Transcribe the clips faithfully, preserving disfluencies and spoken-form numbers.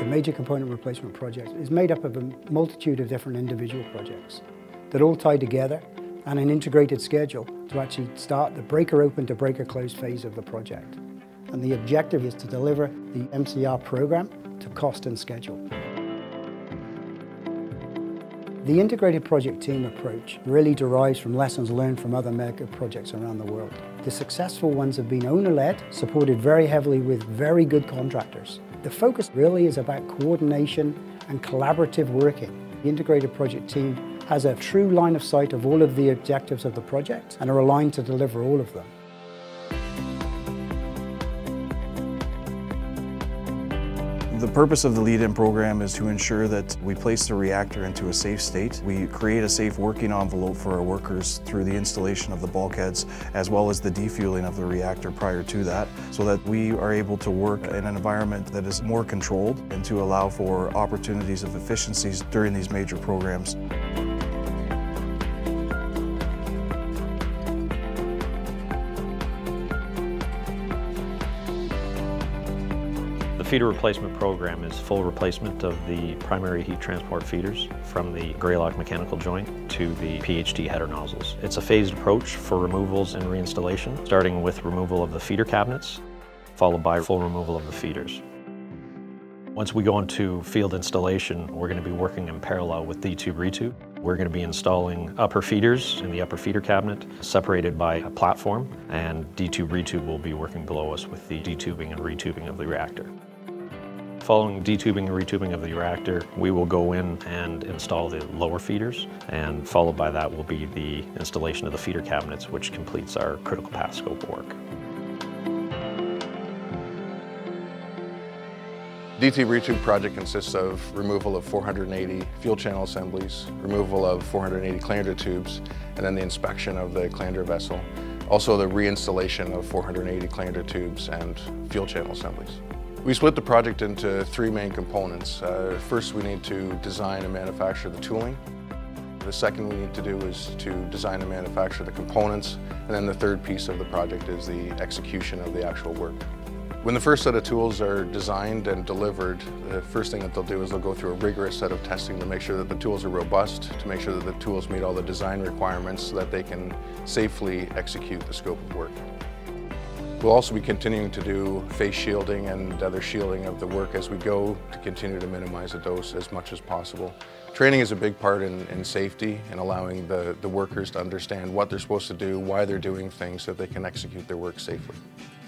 the Major Component Replacement Project is made up of a multitude of different individual projects that all tie together and an integrated schedule to actually start the breaker open to breaker closed phase of the project. And the objective is to deliver the M C R program to cost and schedule. The integrated project team approach really derives from lessons learned from other mega projects around the world. The successful ones have been owner-led, supported very heavily with very good contractors. The focus really is about coordination and collaborative working. The integrated project team has a true line of sight of all of the objectives of the project and are aligned to deliver all of them. The purpose of the lead-in program is to ensure that we place the reactor into a safe state. We create a safe working envelope for our workers through the installation of the bulkheads as well as the defueling of the reactor prior to that, so that we are able to work in an environment that is more controlled and to allow for opportunities of efficiencies during these major programs. The feeder replacement program is full replacement of the primary heat transport feeders from the Greylock mechanical joint to the P H T header nozzles. It's a phased approach for removals and reinstallation, starting with removal of the feeder cabinets, followed by full removal of the feeders. Once we go into field installation, we're going to be working in parallel with D-tube retube. We're going to be installing upper feeders in the upper feeder cabinet, separated by a platform, and D-tube retube will be working below us with the detubing and retubing of the reactor. Following detubing and retubing of the reactor, we will go in and install the lower feeders, and followed by that will be the installation of the feeder cabinets, which completes our critical path scope of work. D-tube retube project consists of removal of four hundred eighty fuel channel assemblies, removal of four hundred eighty calandria tubes, and then the inspection of the calandria vessel. Also the reinstallation of four hundred eighty calandria tubes and fuel channel assemblies. We split the project into three main components. Uh, first, we need to design and manufacture the tooling. The second we need to do is to design and manufacture the components. And then the third piece of the project is the execution of the actual work. When the first set of tools are designed and delivered, the first thing that they'll do is they'll go through a rigorous set of testing to make sure that the tools are robust, to make sure that the tools meet all the design requirements so that they can safely execute the scope of work. We'll also be continuing to do face shielding and other shielding of the work as we go to continue to minimize the dose as much as possible. Training is a big part in, in safety and allowing the, the workers to understand what they're supposed to do, why they're doing things so that they can execute their work safely.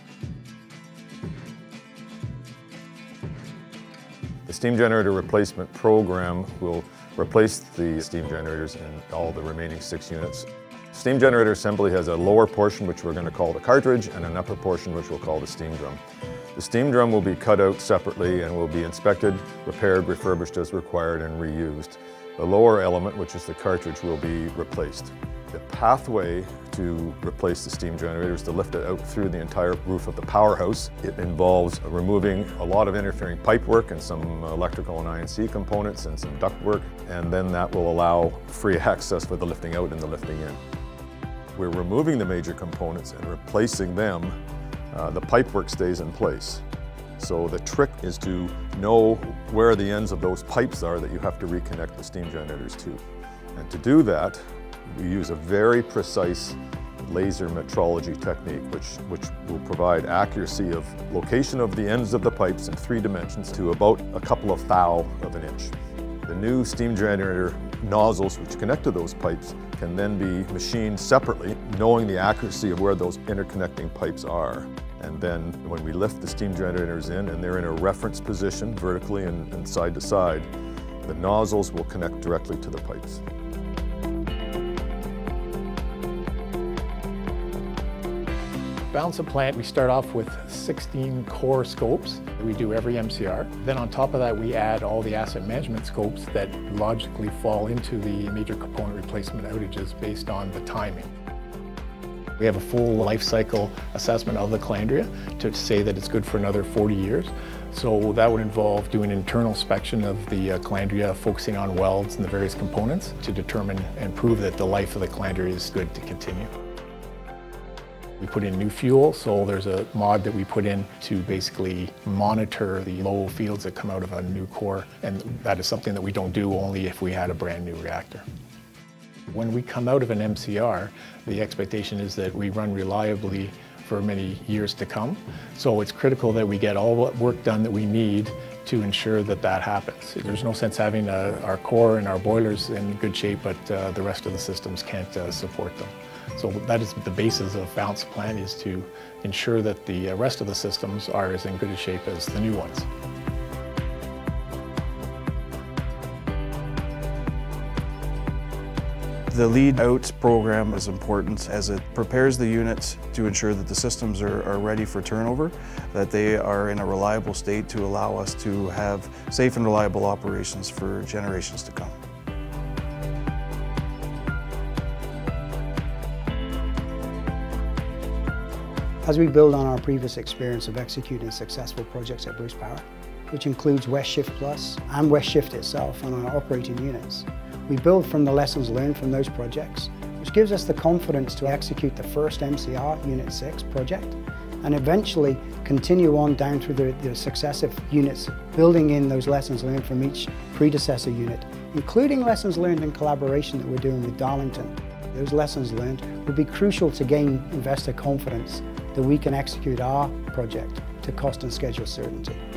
The steam generator replacement program will replace the steam generators in all the remaining six units. Steam generator assembly has a lower portion which we're going to call the cartridge and an upper portion which we'll call the steam drum. The steam drum will be cut out separately and will be inspected, repaired, refurbished as required and reused. The lower element, which is the cartridge, will be replaced. The pathway to replace the steam generator is to lift it out through the entire roof of the powerhouse. It involves removing a lot of interfering pipe work and some electrical and I N C components and some duct work, and then that will allow free access for the lifting out and the lifting in. We're removing the major components and replacing them. Uh, the pipework stays in place. So the trick is to know where the ends of those pipes are that you have to reconnect the steam generators to. And to do that, we use a very precise laser metrology technique, which, which will provide accuracy of location of the ends of the pipes in three dimensions to about a couple of thou of an inch. The new steam generator nozzles which connect to those pipes can then be machined separately, knowing the accuracy of where those interconnecting pipes are. And then when we lift the steam generators in and they're in a reference position vertically and, and side to side, the nozzles will connect directly to the pipes. Balance of plant, we start off with sixteen core scopes that we do every M C R. Then on top of that, we add all the asset management scopes that logically fall into the major component replacement outages based on the timing. We have a full life cycle assessment of the calandria to say that it's good for another forty years. So that would involve doing an internal inspection of the uh, calandria, focusing on welds and the various components to determine and prove that the life of the calandria is good to continue. We put in new fuel, so there's a mod that we put in to basically monitor the low fields that come out of a new core, and that is something that we don't do only if we had a brand new reactor. When we come out of an M C R, the expectation is that we run reliably for many years to come. So it's critical that we get all the work done that we need to ensure that that happens. There's no sense having uh, our core and our boilers in good shape, but uh, the rest of the systems can't uh, support them. So that is the basis of balanced plant, is to ensure that the rest of the systems are as in good a shape as the new ones. The lead out program is important as it prepares the units to ensure that the systems are, are ready for turnover, that they are in a reliable state to allow us to have safe and reliable operations for generations to come. As we build on our previous experience of executing successful projects at Bruce Power, which includes West Shift Plus and West Shift itself on our operating units, we build from the lessons learned from those projects, which gives us the confidence to execute the first M C R Unit six project and eventually continue on down through the, the successive units, building in those lessons learned from each predecessor unit, including lessons learned in collaboration that we're doing with Darlington. Those lessons learned will be crucial to gain investor confidence that we can execute our project to cost and schedule certainty.